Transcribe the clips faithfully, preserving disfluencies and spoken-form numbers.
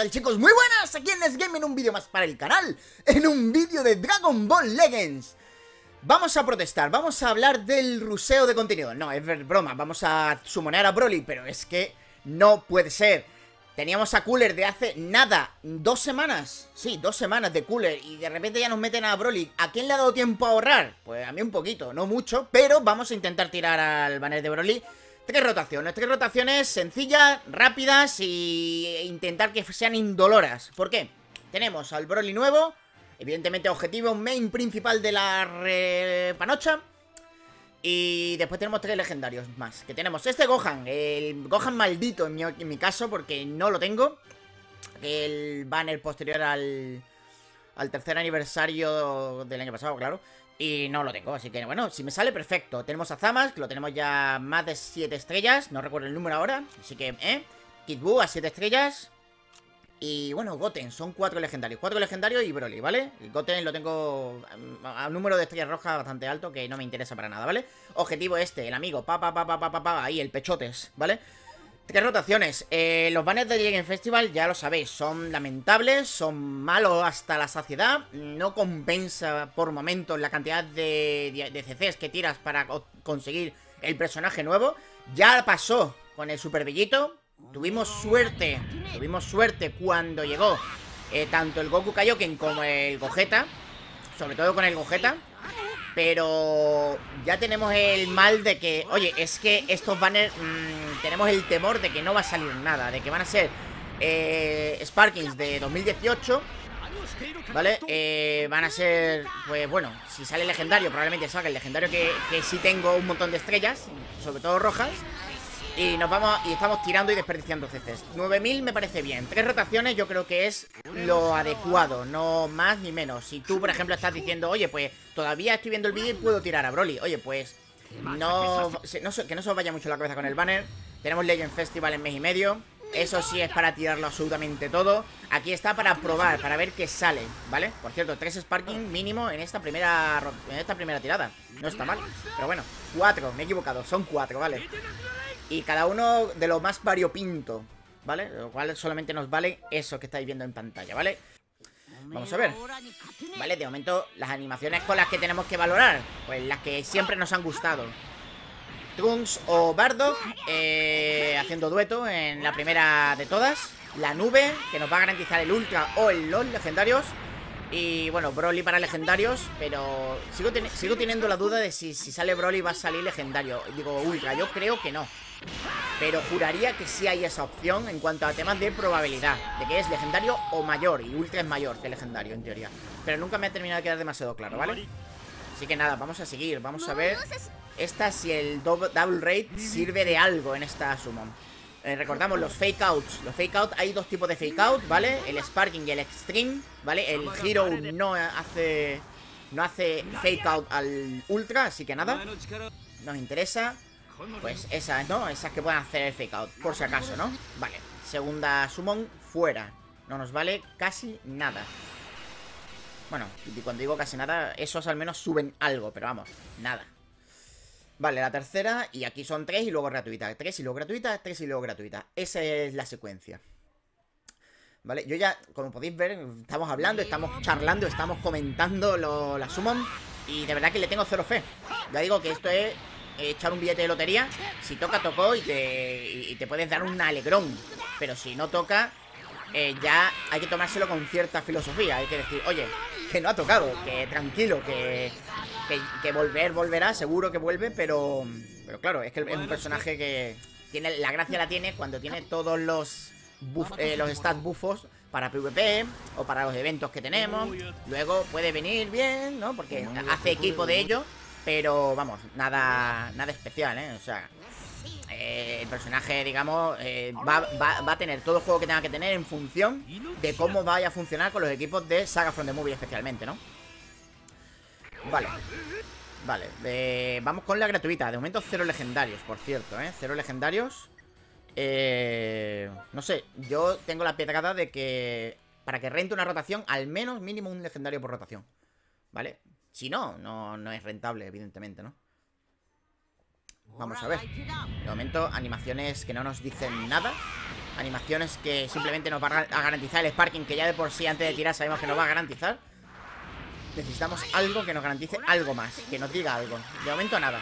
tal, chicos? Muy buenas, aquí en Nesgame en un vídeo más para el canal. En un vídeo de Dragon Ball Legends. Vamos a protestar, vamos a hablar del ruseo de contenido. No, es broma, vamos a sumonear a Broly, pero es que no puede ser. Teníamos a Cooler de hace nada, dos semanas. Sí, dos semanas de Cooler y de repente ya nos meten a Broly. ¿A quién le ha dado tiempo a ahorrar? Pues a mí un poquito, no mucho, pero vamos a intentar tirar al banner de Broly. Tres rotaciones, tres rotaciones sencillas, rápidas y intentar que sean indoloras. ¿Por qué? Tenemos al Broly nuevo, evidentemente objetivo main principal de la re... panocha. Y después tenemos tres legendarios más. Que tenemos este Gohan, el Gohan maldito en mi, en mi caso, porque no lo tengo. El banner posterior al, al tercer aniversario del año pasado, claro. Y no lo tengo, así que bueno, si me sale perfecto. Tenemos a Zamask, que lo tenemos ya más de siete estrellas. No recuerdo el número ahora, así que, ¿eh? Kid Buu a siete estrellas. Y bueno, Goten, son cuatro legendarios. Cuatro legendarios y Broly, ¿vale? El Goten lo tengo a un número de estrellas rojas bastante alto, que no me interesa para nada, ¿vale? Objetivo este, el amigo, pa, pa, pa, pa, pa, pa, pa, ahí, el pechotes, ¿vale? Tres rotaciones. Eh, los banners de Legend Festival, ya lo sabéis, son lamentables, son malos hasta la saciedad. No compensa por momentos la cantidad de, de, de C Cs que tiras para conseguir el personaje nuevo. Ya pasó con el Super Bellito. Tuvimos suerte, tuvimos suerte cuando llegó eh, tanto el Goku Kaioken como el Gogeta. Sobre todo con el Gogeta. Pero ya tenemos el mal de que, oye, es que estos banners mmm, tenemos el temor de que no va a salir nada. De que van a ser eh, Sparkings de dos mil dieciocho, ¿vale? Eh, van a ser, pues bueno, si sale el legendario, probablemente salga el legendario que, que sí tengo un montón de estrellas, sobre todo rojas. Y nos vamos, y estamos tirando y desperdiciando C Cs. nueve mil me parece bien. Tres rotaciones yo creo que es lo adecuado, no más ni menos. Si tú, por ejemplo, estás diciendo, oye, pues todavía estoy viendo el vídeo y puedo tirar a Broly. Oye, pues no, no, que no se os vaya mucho la cabeza con el banner. Tenemos Legend Festival en mes y medio. Eso sí es para tirarlo absolutamente todo. Aquí está para probar, para ver qué sale, ¿vale? Por cierto, tres Sparking mínimo en esta primera en esta primera tirada. No está mal, pero bueno, cuatro, me he equivocado, son cuatro, ¿vale? Y cada uno de lo más variopinto, ¿vale? Lo cual solamente nos vale eso que estáis viendo en pantalla, ¿vale? Vamos a ver. Vale, de momento las animaciones con las que tenemos que valorar, pues las que siempre nos han gustado. Trunks o Bardock eh, haciendo dueto en la primera de todas. La nube, que nos va a garantizar el Ultra o el LOL legendarios. Y bueno, Broly para legendarios. Pero sigo, ten sigo teniendo la duda de si, si sale Broly va a salir legendario. Digo, Ultra, yo creo que no. Pero juraría que sí hay esa opción en cuanto a temas de probabilidad, de que es legendario o mayor. Y Ultra es mayor que legendario en teoría. Pero nunca me ha terminado de quedar demasiado claro, ¿vale? Así que nada, vamos a seguir, vamos a ver esta si el double, double raid sirve de algo en esta summon. Eh, recordamos los fake outs. Los fake out, hay dos tipos de fake out, ¿vale? El Sparking y el Extreme, ¿vale? El Hero no hace no hace fake out al Ultra, así que nada. Nos interesa, pues esas, ¿no? Esas que pueden hacer el fake out, por si acaso, ¿no? Vale, segunda summon fuera. No nos vale casi nada. Bueno, y cuando digo casi nada, esos al menos suben algo, pero vamos, nada. Vale, la tercera, y aquí son tres y luego gratuita. Tres y luego gratuita, tres y luego gratuita. Esa es la secuencia. Vale, yo ya, como podéis ver, estamos hablando, estamos charlando, estamos comentando lo, la summon. Y de verdad que le tengo cero fe. Ya digo que esto es echar un billete de lotería. Si toca, tocó y te, y te puedes dar un alegrón. Pero si no toca, eh, ya hay que tomárselo con cierta filosofía. Hay que decir, oye, que no ha tocado, que tranquilo, que... Que, que volver, volverá, seguro que vuelve, pero pero claro, es que es un personaje que tiene, la gracia la tiene cuando tiene todos los buff, eh, los stats buffos para PvP o para los eventos que tenemos. Luego puede venir bien, ¿no? Porque hace equipo de ello, pero vamos, nada nada especial, ¿eh? O sea, eh, el personaje, digamos, eh, va, va, va a tener todo el juego que tenga que tener en función de cómo vaya a funcionar con los equipos de Saga from the Movie especialmente, ¿no? Vale, vale, eh, vamos con la gratuita. De momento cero legendarios, por cierto, ¿eh? Cero legendarios. eh, No sé, yo tengo la piedrada de que para que rente una rotación, al menos mínimo un legendario por rotación, ¿vale? Si no, no, no es rentable, evidentemente, ¿no? Vamos a ver. De momento, animaciones que no nos dicen nada. Animaciones que simplemente nos van a garantizar el sparking, que ya de por sí antes de tirar sabemos que nos va a garantizar. Necesitamos algo que nos garantice algo más, que nos diga algo. De momento nada.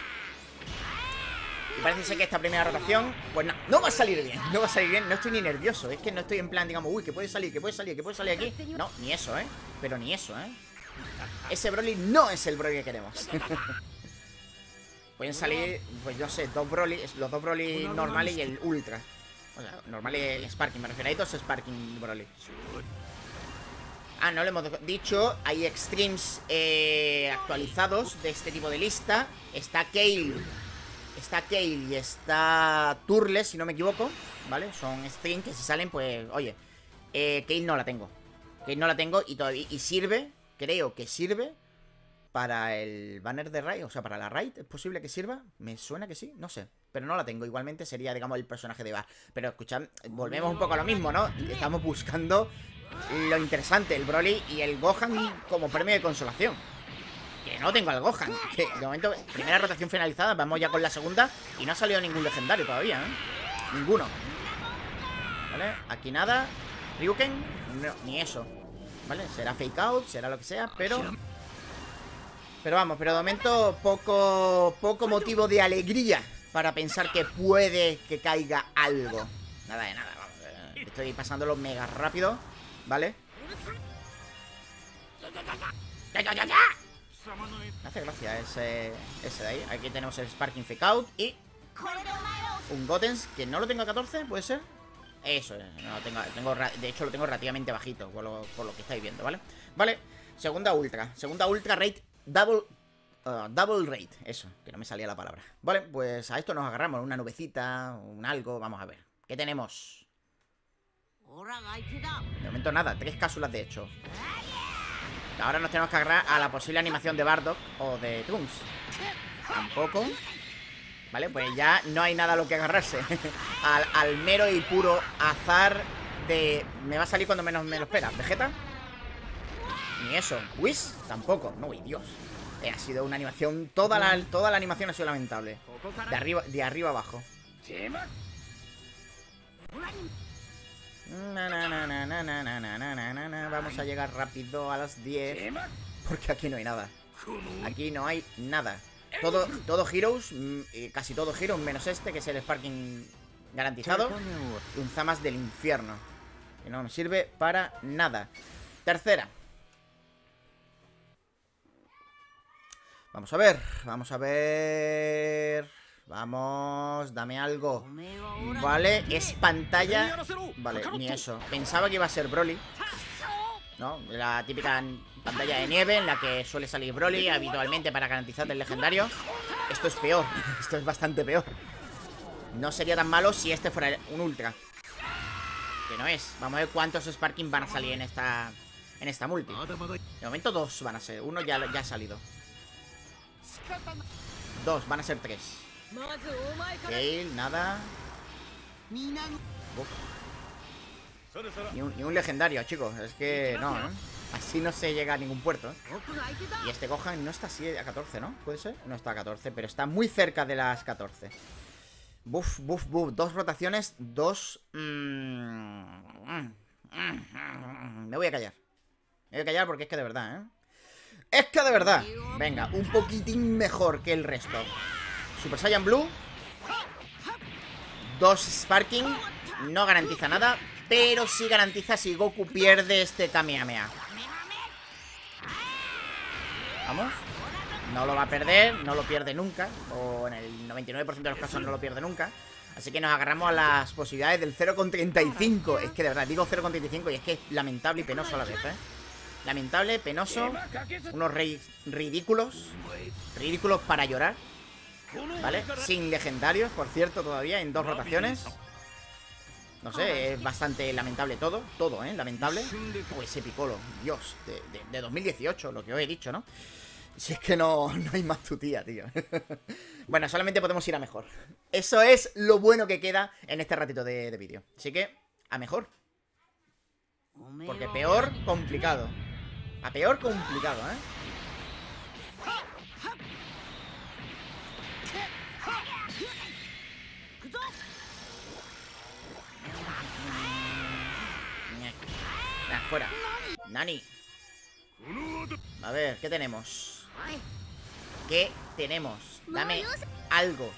Y parece ser que esta primera rotación, pues no, no va a salir bien. No va a salir bien, no estoy ni nervioso. Es que no estoy en plan, digamos, uy, que puede salir, que puede salir, que puede salir aquí. No, ni eso, ¿eh? Pero ni eso, ¿eh? Ese Broly no es el Broly que queremos. Pueden salir, pues yo sé, dos Broly, los dos Broly normales y el Ultra. O sea, normal y el Sparking, me refiero. Hay dos Sparking Broly. Ah, no lo hemos dicho. Hay Extremes eh, actualizados de este tipo de lista. Está Kale. Está Kale y está Turles, si no me equivoco. ¿Vale? Son Extremes que si salen, pues, oye, eh, Kale no la tengo. Kale no la tengo y todavía y sirve, creo que sirve para el banner de Raid, o sea, para la Raid. ¿Es posible que sirva? Me suena que sí, no sé. Pero no la tengo, igualmente sería, digamos, el personaje de Bar. Pero escuchad, volvemos un poco a lo mismo, ¿no? Estamos buscando lo interesante, el Broly y el Gohan como premio de consolación. Que no tengo al Gohan, que de momento, primera rotación finalizada, vamos ya con la segunda. Y no ha salido ningún legendario todavía, ¿eh? Ninguno. ¿Vale? Aquí nada. Ryuken, no, ni eso. ¿Vale? Será fake out, será lo que sea, pero... Pero vamos, pero de momento poco, poco motivo de alegría para pensar que puede que caiga algo. Nada de nada, vamos. Eh, estoy pasándolo mega rápido, ¿vale? Me hace gracia ese, ese de ahí. Aquí tenemos el Sparking Fake Out y un Gotenks, que no lo tengo a catorce, ¿puede ser? Eso, no lo tengo, tengo, de hecho lo tengo relativamente bajito, por lo, por lo que estáis viendo, ¿vale? Vale, segunda ultra. Segunda ultra rate double, uh, double rate. Eso, que no me salía la palabra. Vale, pues a esto nos agarramos, una nubecita, un algo, vamos a ver. ¿Qué tenemos? De momento nada, tres cápsulas de hecho. Ahora nos tenemos que agarrar a la posible animación de Bardock o de Trunks. Tampoco. Vale, pues ya no hay nada a lo que agarrarse. al, al mero y puro azar de... Me va a salir cuando menos me lo espera. ¿Vegeta? Ni eso. ¿Whis? Tampoco. No, uy, Dios. Eh, ha sido una animación... Toda la, toda la animación ha sido lamentable. De arriba, de arriba abajo. Na, na, na, na, na, na, na, na, na, na. Vamos a llegar rápido a las diez. Porque aquí no hay nada. Aquí no hay nada. Todo, todo Heroes, casi todo Heroes, menos este, que es el Sparking garantizado. Y un Zamas del infierno, que no nos sirve para nada. Tercera. Vamos a ver, vamos a ver... Vamos, dame algo. Vale, es pantalla. Vale, ni eso. Pensaba que iba a ser Broly, ¿no? La típica pantalla de nieve en la que suele salir Broly habitualmente para garantizar el legendario. Esto es peor, esto es bastante peor. No sería tan malo si este fuera un ultra, que no es. Vamos a ver cuántos Sparking van a salir en esta En esta multi. De momento dos van a ser. Uno ya, ya ha salido. Dos, van a ser tres. Gale, nada. Uf. Ni un, ni un legendario, chicos. Es que no, ¿eh? Así no se llega a ningún puerto, ¿eh? Y este Gohan no está así a catorce, ¿no? ¿Puede ser? No está a catorce, pero está muy cerca de las catorce. Buf, buf, buf. Dos rotaciones, dos... Mm, mm, mm, me voy a callar. Me voy a callar porque es que de verdad, ¿eh? Es que de verdad. Venga, un poquitín mejor que el resto. Super Saiyan Blue. Dos Sparking. No garantiza nada, pero sí garantiza si Goku pierde este Kamehameha. Vamos. No lo va a perder, no lo pierde nunca. O en el noventa y nueve por ciento de los casos no lo pierde nunca. Así que nos agarramos a las posibilidades del cero coma treinta y cinco. Es que de verdad, digo cero coma treinta y cinco y es que es lamentable y penoso a la vez, ¿eh? Lamentable, penoso. Unos rey ridículos. Ridículos para llorar, ¿vale? Sin legendarios, por cierto, todavía en dos rotaciones. No sé, es bastante lamentable todo. Todo, ¿eh? Lamentable. Uy, ese Piccolo, Dios, de, de, de dos mil dieciocho, lo que os he dicho, ¿no? Si es que no, no hay más tutía, tío. Bueno, solamente podemos ir a mejor. Eso es lo bueno que queda en este ratito de, de vídeo. Así que, a mejor. Porque peor, complicado. A peor, complicado, ¿eh? fuera. Nani. A ver, ¿qué tenemos? ¿Qué tenemos? Dame algo.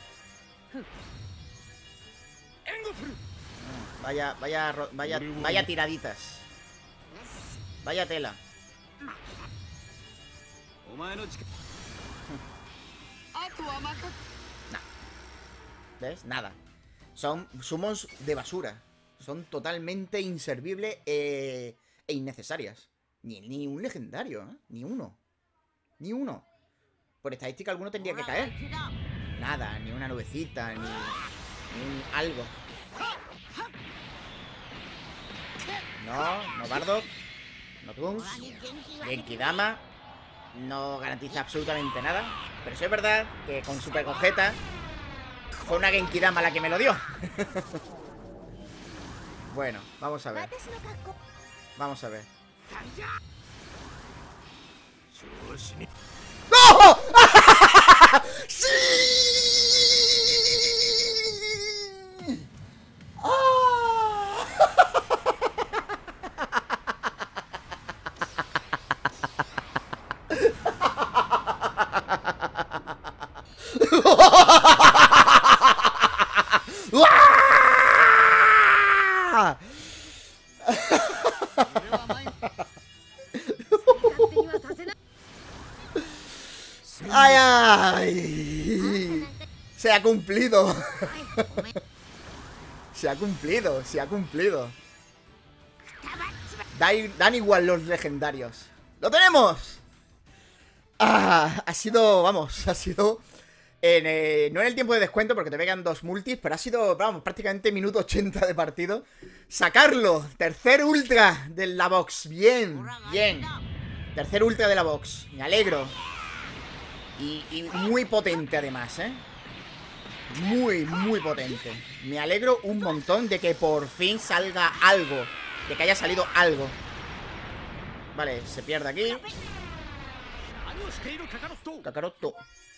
Vaya, vaya, vaya, vaya tiraditas. Vaya tela. Nah. ¿Ves? Nada. Son sumos de basura. Son totalmente inservibles e, e innecesarias. Ni, ni un legendario, ¿eh? Ni uno. Ni uno. Por estadística alguno tendría que caer. Nada, ni una nubecita, ni, ni un algo. No, no Bardock. No Trunks. Genkidama. No garantiza absolutamente nada. Pero sí es verdad que con Super Gogeta fue una Genkidama la que me lo dio. Bueno, vamos a ver. Vamos a ver. ¡No! ¡Sí! ¡Ah! ¡Ay, ay! Se ha cumplido. Se ha cumplido, se ha cumplido. Dan, dan igual los legendarios. ¡Lo tenemos! Ah, ha sido, vamos, ha sido en, eh, no en el tiempo de descuento porque te pegan dos multis, pero ha sido, vamos, prácticamente minuto ochenta de partido. ¡Sacarlo! Tercer ultra de la box. Bien, bien. Tercer ultra de la box. Me alegro. Y, y muy potente además, ¿eh? Muy, muy potente. Me alegro un montón de que por fin salga algo. De que haya salido algo. Vale, se pierde aquí. Kakaroto.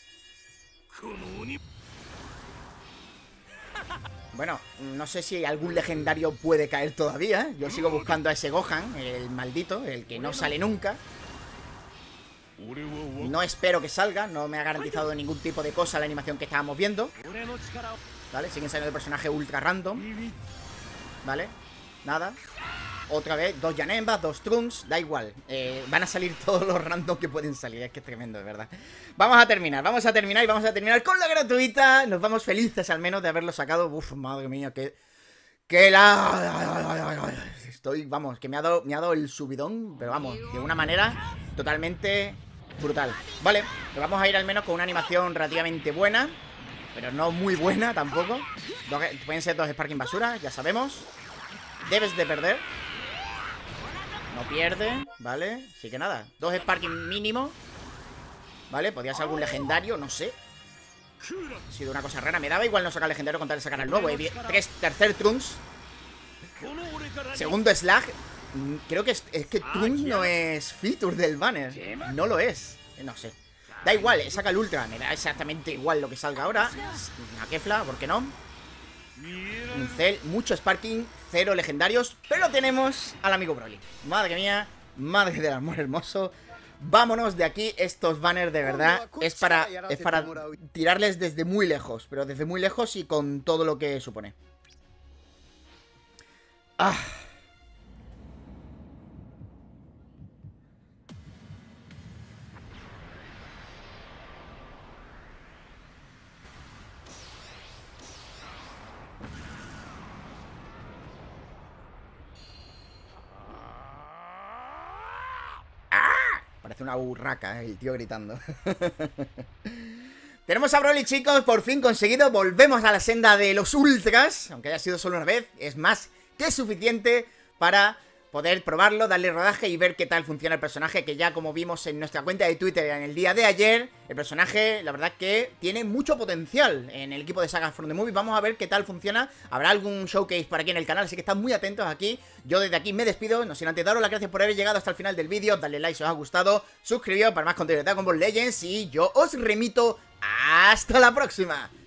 Bueno, no sé si algún legendario puede caer todavía. Yo sigo buscando a ese Gohan, el maldito, el que no sale nunca. No espero que salga, no me ha garantizado ningún tipo de cosa la animación que estábamos viendo. Vale, siguen saliendo de personajes ultra random. Vale, nada. Otra vez, dos Yanembas, dos Trunks, da igual. eh, Van a salir todos los random que pueden salir. Es que es tremendo, de verdad. Vamos a terminar, vamos a terminar y vamos a terminar con la gratuita. Nos vamos felices al menos de haberlo sacado. Uf, madre mía, que... Que la... Estoy, vamos, que me ha dado, me ha dado el subidón. Pero vamos, de una manera totalmente brutal. Vale, nos vamos a ir al menos con una animación relativamente buena, pero no muy buena tampoco. Dos, pueden ser dos Sparking basura, ya sabemos. Debes de perder. No pierde, ¿vale? Así que nada, dos Sparking mínimo. Vale, podría ser algún legendario, no sé. Ha sido una cosa rara, me daba igual no sacar legendario con tal de sacar al nuevo. Tres, tercer Trunks. Segundo Slag. Creo que es, es que Trunks no es feature del banner. No lo es, no sé. Da igual, saca el ultra, me da exactamente igual lo que salga ahora. Una Kefla, ¿por qué no? Un Cell, mucho Sparking, cero legendarios, pero tenemos al amigo Broly. Madre mía, madre del amor hermoso. Vámonos de aquí, estos banners de verdad es para, es para tirarles desde muy lejos, pero desde muy lejos y con todo lo que supone. Ah. Parece una burraca, ¿eh? El tío gritando. Tenemos a Broly, chicos, por fin conseguido. Volvemos a la senda de los ultras. Aunque haya sido solo una vez, es más que suficiente para poder probarlo, darle rodaje y ver qué tal funciona el personaje. Que ya como vimos en nuestra cuenta de Twitter en el día de ayer, el personaje, la verdad que tiene mucho potencial en el equipo de Saga From The Movie. Vamos a ver qué tal funciona. Habrá algún showcase por aquí en el canal, así que están muy atentos aquí. Yo desde aquí me despido, no sin antes daros las gracias por haber llegado hasta el final del vídeo. Dadle like si os ha gustado, suscribíos para más contenido de Dragon Ball Legends y yo os remito hasta la próxima.